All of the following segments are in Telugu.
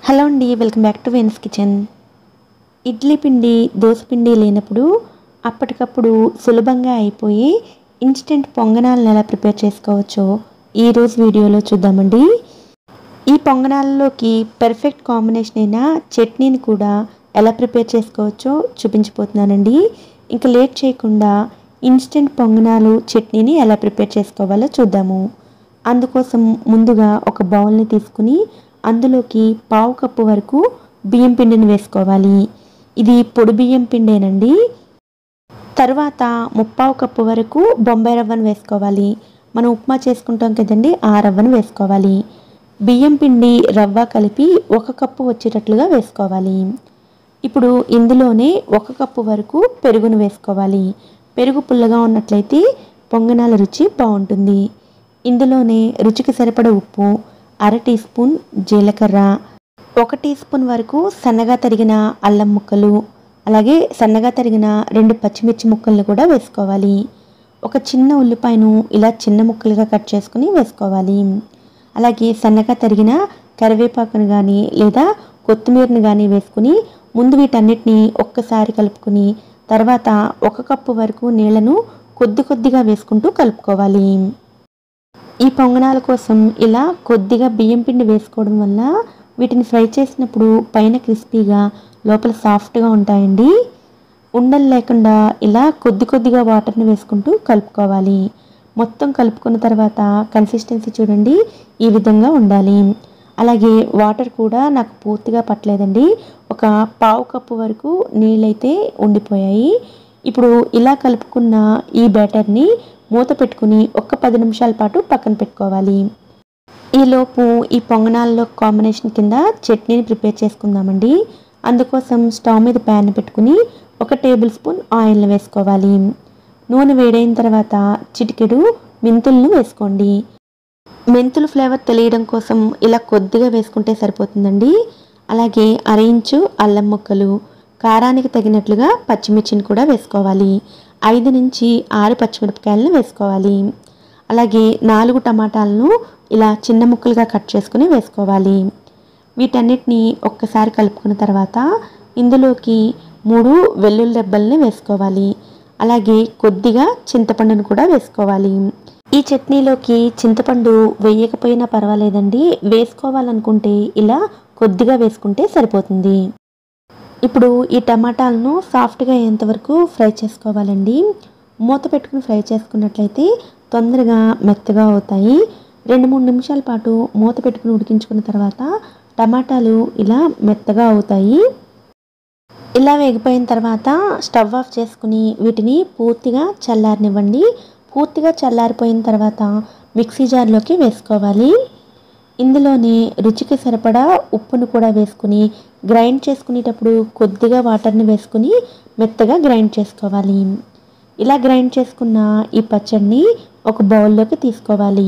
హలో అండి, welcome back to Ven's kitchen. Idli పిండి, దోశ పిండి లేనప్పుడు అప్పటికప్పుడు సులభంగా అయిపోయి ఇన్స్టెంట్ పొంగనాలను ఎలా ప్రిపేర్ చేసుకోవచ్చో ఈరోజు వీడియోలో చూద్దామండి. ఈ పొంగనాలలోకి పెర్ఫెక్ట్ కాంబినేషన్ అయిన చట్నీని కూడా ఎలా ప్రిపేర్ చేసుకోవచ్చో చూపించిపోతున్నానండి. ఇంకా లేట్ చేయకుండా ఇన్స్టెంట్ పొంగనాలు చట్నీని ఎలా ప్రిపేర్ చేసుకోవాలో చూద్దాము. అందుకోసం ముందుగా ఒక బౌల్ని తీసుకుని అందులోకి పావు కప్పు వరకు బియ్యం పిండిని వేసుకోవాలి. ఇది పొడి బియ్యం పిండేనండి. తర్వాత ముప్పావు కప్పు వరకు బొంబాయి రవ్వను వేసుకోవాలి. మనం ఉప్మా చేసుకుంటాం కదండి, ఆ రవ్వను వేసుకోవాలి. బియ్యం పిండి రవ్వ కలిపి 1 కప్పు వచ్చేటట్లుగా వేసుకోవాలి. ఇప్పుడు ఇందులోనే 1 కప్పు వరకు పెరుగును వేసుకోవాలి. పెరుగు పుల్లగా ఉన్నట్లయితే పొంగనాల రుచి బాగుంటుంది. ఇందులోనే రుచికి సరిపడ ఉప్పు, 1/2 టీ స్పూన్ జీలకర్ర, 1 టీ స్పూన్ వరకు సన్నగా తరిగిన అల్లం ముక్కలు, అలాగే సన్నగా తరిగిన 2 పచ్చిమిర్చి ముక్కలను కూడా వేసుకోవాలి. ఒక చిన్న ఉల్లిపాయను ఇలా చిన్న ముక్కలుగా కట్ చేసుకుని వేసుకోవాలి. అలాగే సన్నగా తరిగిన కరివేపాకును కానీ లేదా కొత్తిమీరను కానీ వేసుకుని ముందు వీటన్నిటిని ఒక్కసారి కలుపుకుని తర్వాత 1 కప్పు వరకు నీళ్లను కొద్దిగా వేసుకుంటూ కలుపుకోవాలి. ఈ పొంగనాల కోసం ఇలా కొద్దిగా బియ్యం పిండి వేసుకోవడం వల్ల వీటిని ఫ్రై చేసినప్పుడు పైన క్రిస్పీగా లోపల సాఫ్ట్గా ఉంటాయండి. ఉండలు లేకుండా ఇలా కొద్దిగా వాటర్ని వేసుకుంటూ కలుపుకోవాలి. మొత్తం కలుపుకున్న తర్వాత కన్సిస్టెన్సీ చూడండి, ఈ విధంగా ఉండాలి. అలాగే వాటర్ కూడా నాకు పూర్తిగా పట్టలేదండి, ఒక పావు కప్పు వరకు నీళ్ళైతే ఉండిపోయాయి. ఇప్పుడు ఇలా కలుపుకున్న ఈ బ్యాటర్ని మూత పెట్టుకుని ఒక 10 నిమిషాల పాటు పక్కన పెట్టుకోవాలి. ఈలోపు ఈ పొంగనాల్లో కాంబినేషన్ కింద చట్నీని ప్రిపేర్ చేసుకుందామండి. అందుకోసం స్టవ్ మీద ప్యాన్ పెట్టుకుని 1 టేబుల్ స్పూన్ ఆయిల్ని వేసుకోవాలి. నూనె వేడైన తర్వాత చిటికెడు మెంతులను వేసుకోండి. మెంతులు ఫ్లేవర్ తెలియడం కోసం ఇలా కొద్దిగా వేసుకుంటే సరిపోతుందండి. అలాగే 1/2 ఇంచు అల్లం ముక్కలు, కారానికి తగినట్లుగా పచ్చిమిర్చిని కూడా వేసుకోవాలి. 5 నుంచి 6 పచ్చిమిరపకాయలను వేసుకోవాలి. అలాగే 4 టమాటాలను ఇలా చిన్న ముక్కలుగా కట్ చేసుకుని వేసుకోవాలి. వీటన్నిటిని ఒక్కసారి కలుపుకున్న తర్వాత ఇందులోకి 3 వెల్లుల్లి రెబ్బల్ని వేసుకోవాలి. అలాగే కొద్దిగా చింతపండును కూడా వేసుకోవాలి. ఈ చట్నీలోకి చింతపండు వేయకపోయినా పర్వాలేదండి, వేసుకోవాలనుకుంటే ఇలా కొద్దిగా వేసుకుంటే సరిపోతుంది. ఇప్పుడు ఈ టమాటాలను సాఫ్ట్గా అయ్యేంతవరకు ఫ్రై చేసుకోవాలండి. మూత పెట్టుకుని ఫ్రై చేసుకున్నట్లయితే తొందరగా మెత్తగా అవుతాయి. 2-3 నిమిషాల పాటు మూత పెట్టుకుని ఉడికించుకున్న తర్వాత టమాటాలు ఇలా మెత్తగా అవుతాయి. ఇలా వేగిపోయిన తర్వాత స్టవ్ ఆఫ్ చేసుకుని వీటిని పూర్తిగా చల్లారనివ్వండి. పూర్తిగా చల్లారిపోయిన తర్వాత మిక్సీ జార్లోకి వేసుకోవాలి. ఇందులోనే రుచికి సరిపడా ఉప్పును కూడా వేసుకుని గ్రైండ్ చేసుకునేటప్పుడు కొద్దిగా వాటర్ని వేసుకుని మెత్తగా గ్రైండ్ చేసుకోవాలి. ఇలా గ్రైండ్ చేసుకున్న ఈ పచ్చడిని ఒక బౌల్లోకి తీసుకోవాలి.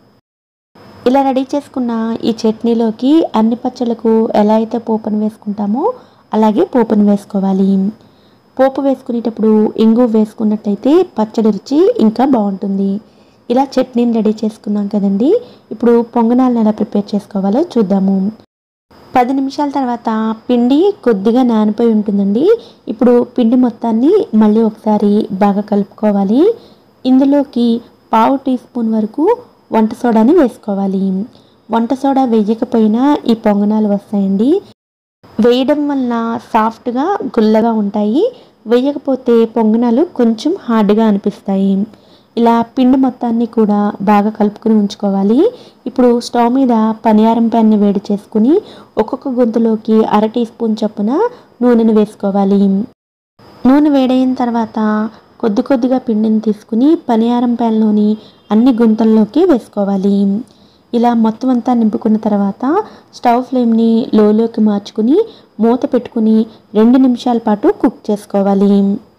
ఇలా రెడీ చేసుకున్న ఈ చట్నీలోకి అన్ని పచ్చళ్ళకు ఎలా అయితే పోపును వేసుకుంటామో అలాగే పోపును వేసుకోవాలి. పోపు వేసుకునేటప్పుడు ఇంగువ వేసుకున్నట్లయితే పచ్చడి రుచి ఇంకా బాగుంటుంది. ఇలా చట్నీని రెడీ చేసుకున్నాం కదండి. ఇప్పుడు పొంగనాలను ఎలా ప్రిపేర్ చేసుకోవాలో చూద్దాము. 10 నిమిషాల తర్వాత పిండి కొద్దిగా నానిపోయి ఉంటుందండి. ఇప్పుడు పిండి మొత్తాన్ని మళ్ళీ ఒకసారి బాగా కలుపుకోవాలి. ఇందులోకి పావు టీ స్పూన్ వరకు వంట సోడాని వేసుకోవాలి. వంట సోడా వేయకపోయినా ఈ పొంగనాలు వస్తాయండి. వేయడం వల్ల సాఫ్ట్గా గుల్లగా ఉంటాయి, వేయకపోతే పొంగనాలు కొంచెం హార్డ్గా అనిపిస్తాయి. ఇలా పిండి మొత్తాన్ని కూడా బాగా కలుపుకుని ఉంచుకోవాలి. ఇప్పుడు స్టవ్ మీద పనియారం ప్యాన్ని వేడి చేసుకుని ఒక్కొక్క గొంతులోకి 1/2 టీ స్పూన్ చొప్పున నూనెను వేసుకోవాలి. నూనె వేడైన తర్వాత కొద్దిగా పిండిని తీసుకుని పనియారం ప్యాన్లోని అన్ని గుంతల్లోకి వేసుకోవాలి. ఇలా మొత్తం అంతా నింపుకున్న తర్వాత స్టవ్ ఫ్లేమ్ని లోలోకి మార్చుకుని మూత పెట్టుకుని 2 నిమిషాల పాటు కుక్ చేసుకోవాలి.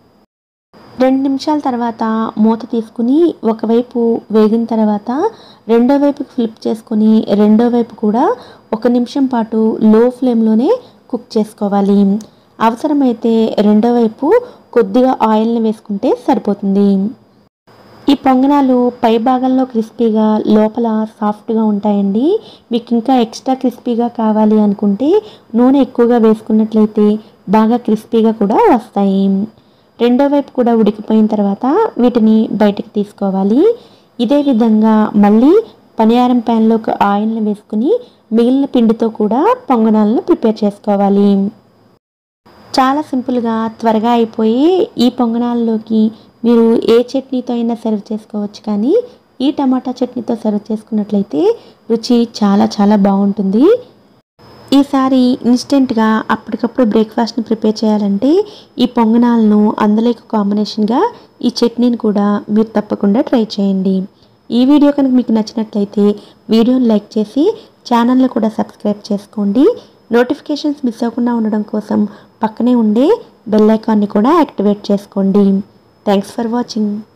2 నిమిషాల తర్వాత మూత తీసుకుని ఒకవైపు వేగిన తర్వాత రెండో వైపుకి ఫ్లిప్ చేసుకుని రెండో వైపు కూడా 1 నిమిషం పాటు లో ఫ్లేమ్లోనే కుక్ చేసుకోవాలి. అవసరమైతే రెండో వైపు కొద్దిగా ఆయిల్ని వేసుకుంటే సరిపోతుంది. ఈ పొంగనాలు పై భాగంలో క్రిస్పీగా లోపల సాఫ్ట్గా ఉంటాయండి. మీకు ఇంకా ఎక్స్ట్రా క్రిస్పీగా కావాలి అనుకుంటే నూనె ఎక్కువగా వేసుకున్నట్లయితే బాగా క్రిస్పీగా కూడా వస్తాయి. రెండో వైపు కూడా ఉడికిపోయిన తర్వాత వీటిని బయటకు తీసుకోవాలి. ఇదే విధంగా మళ్ళీ పనియారం ప్యాన్లోకి ఆయిల్ని వేసుకుని మిగిలిన పిండితో కూడా పొంగనాలను ప్రిపేర్ చేసుకోవాలి. చాలా సింపుల్గా త్వరగా అయిపోయి ఈ పొంగనాల్లోకి మీరు ఏ చట్నీతో అయినా సర్వ్ చేసుకోవచ్చు, కానీ ఈ టమాటా చట్నీతో సర్వ్ చేసుకున్నట్లయితే రుచి చాలా చాలా బాగుంటుంది. ఈసారి ఇన్స్టెంట్గా అప్పటికప్పుడు బ్రేక్ఫాస్ట్ని ప్రిపేర్ చేయాలంటే ఈ పొంగనాలను అందులోకి కాంబినేషన్గా ఈ చట్నీని కూడా మీరు తప్పకుండా ట్రై చేయండి. ఈ వీడియో కనుక మీకు నచ్చినట్లయితే వీడియోని లైక్ చేసి ఛానల్ని కూడా సబ్స్క్రైబ్ చేసుకోండి. నోటిఫికేషన్స్ మిస్ అవ్వకుండా ఉండడం కోసం పక్కనే ఉండే బెల్ ఐకాన్ని కూడా యాక్టివేట్ చేసుకోండి. Thanks for watching.